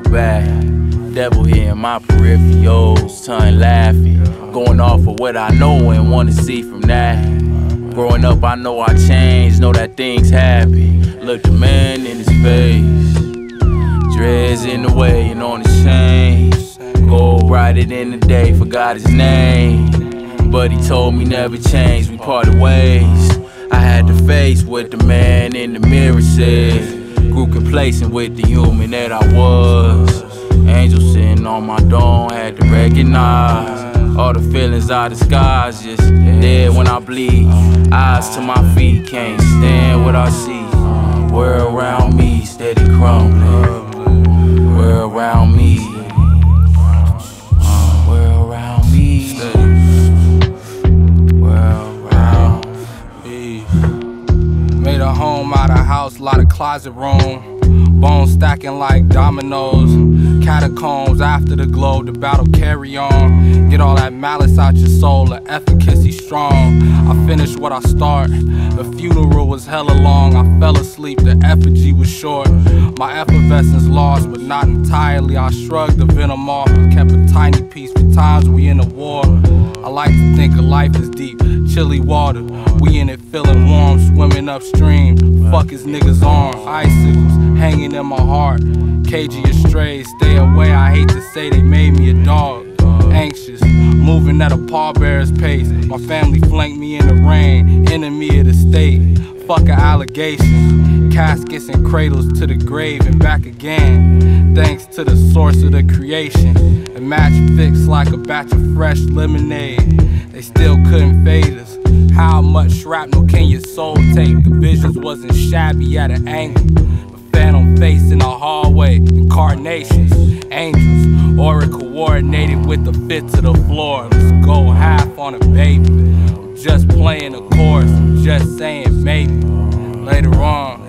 back. Devil here in my peripherals, tongue laughing. Going off of what I know and wanna see from that. Growing up, I know I changed, know that things happen. Look the man in his face, dreads in the way and on the chain. Gold brighter than the day, forgot his name. But he told me never change, we parted ways. I had to face what the man in the mirror said. Grew complacent with the human that I was. Angel sitting on my dome, had to recognize all the feelings I disguise, just dead when I bleed. Eyes to my feet, can't stand what I see. World around me, steady crumbling. World around me. World around me. World around me. Made a home out of house, lot of closet room. Bones stacking like dominoes. Catacombs after the glow, the battle carry on. Get all that malice out your soul, the efficacy strong. I finished what I start. The funeral was hella long. I fell asleep, the effigy was short. My effervescence lost, but not entirely. I shrugged the venom off and kept a tiny piece for times we in a war. I like to think of life as deep, chilly water. We in it feeling warm, swimming upstream. Fuck his niggas' arms, icicles hanging in my heart. Cagey astray, stay away, I hate to say they made me a dog. Anxious, moving at a pallbearer's pace. My family flanked me in the rain, enemy of the state. Fuck an allegation, caskets and cradles to the grave and back again. Thanks to the source of the creation. A match fixed like a batch of fresh lemonade. They still couldn't fade us. How much shrapnel can your soul take? The visions wasn't shabby at an angle. Phantom face in the hallway, incarnations, angels, aura coordinated with the fit to the floor. Let's go half on a baby. I'm just playing the chorus, I'm just saying maybe. Later on,